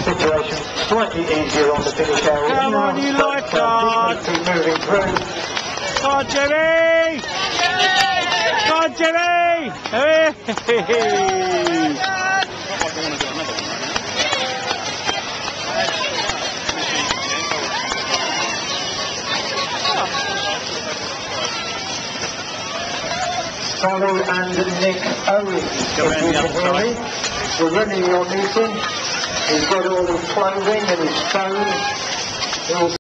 situation slightly easier on the finish area. Come on, you lifeguard! Keep moving through. Come on, Jimmy! Come on, Jimmy! Hey! Cowley and Nick Owens. We're running your meeting. He's got all his clothing and his phone.